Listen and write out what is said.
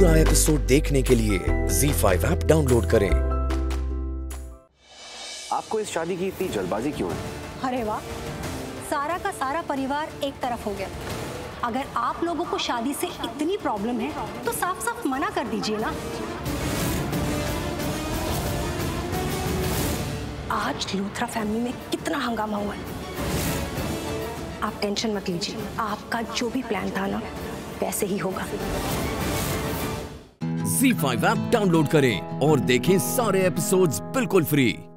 पूरा एपिसोड देखने के लिए ZEE5 ऐप डाउनलोड करें। आपको इस शादी की इतनी जल्दबाजी क्यों है? अरे वाह, सारा का सारा परिवार एक तरफ हो गया। अगर आप लोगों को शादी से इतनी प्रॉब्लम है तो साफ साफ मना कर दीजिए ना। आज लूथरा फैमिली में कितना हंगामा हुआ है। आप टेंशन मत लीजिए, आपका जो भी प्लान था ना वैसे ही होगा। ZEE5 ऐप डाउनलोड करें और देखें सारे एपिसोड्स बिल्कुल फ्री।